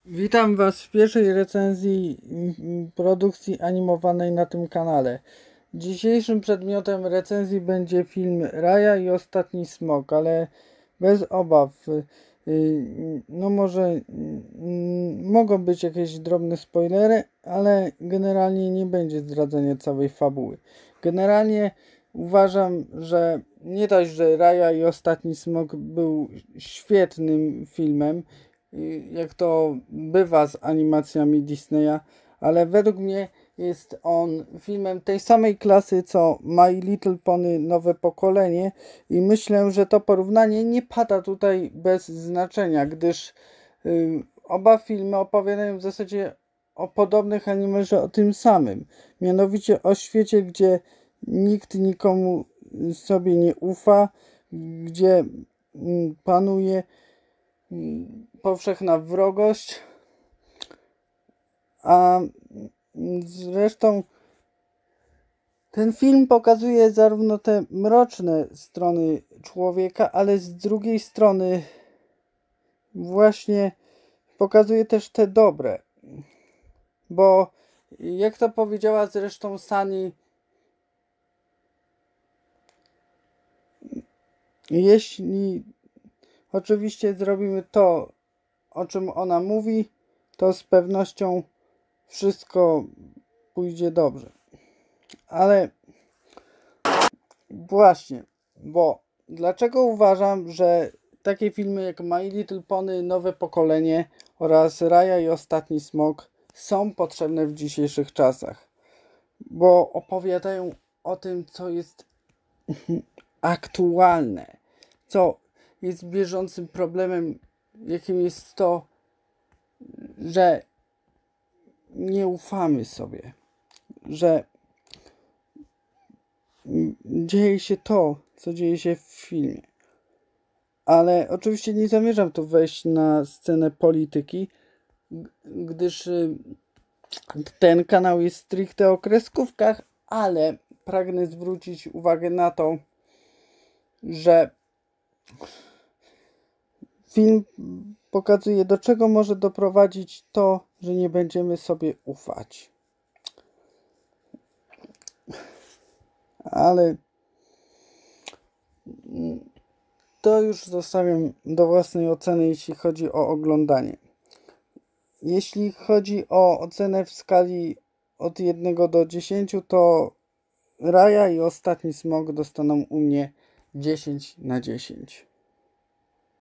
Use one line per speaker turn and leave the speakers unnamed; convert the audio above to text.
Witam Was w pierwszej recenzji produkcji animowanej na tym kanale. Dzisiejszym przedmiotem recenzji będzie film Raya i Ostatni Smok, ale bez obaw. No może mogą być jakieś drobne spoilery, ale generalnie nie będzie zdradzenia całej fabuły. Generalnie uważam, że nie dość, że Raya i Ostatni Smok był świetnym filmem, jak to bywa z animacjami Disneya, ale według mnie jest on filmem tej samej klasy co My Little Pony Nowe Pokolenie i myślę, że to porównanie nie pada tutaj bez znaczenia, gdyż oba filmy opowiadają w zasadzie o podobnych anime, że o tym samym. Mianowicie o świecie, gdzie nikt nikomu sobie nie ufa, gdzie panuje powszechna wrogość, a zresztą ten film pokazuje zarówno te mroczne strony człowieka, ale z drugiej strony właśnie pokazuje też te dobre, bo jak to powiedziała zresztą Sunny, jeśli oczywiście zrobimy to, o czym ona mówi, to z pewnością wszystko pójdzie dobrze. Ale właśnie, bo dlaczego uważam, że takie filmy jak My Little Pony Nowe Pokolenie oraz Raya i Ostatni Smok są potrzebne w dzisiejszych czasach? Bo opowiadają o tym, co jest aktualne, co jest bieżącym problemem, jakim jest to, że nie ufamy sobie, że dzieje się to, co dzieje się w filmie. Ale oczywiście nie zamierzam tu wejść na scenę polityki, gdyż ten kanał jest stricte o kreskówkach, ale pragnę zwrócić uwagę na to, że film pokazuje, do czego może doprowadzić to, że nie będziemy sobie ufać. Ale to już zostawiam do własnej oceny, jeśli chodzi o oglądanie. Jeśli chodzi o ocenę w skali od 1 do 10, to Raya i Ostatni Smok dostaną u mnie 10 na 10.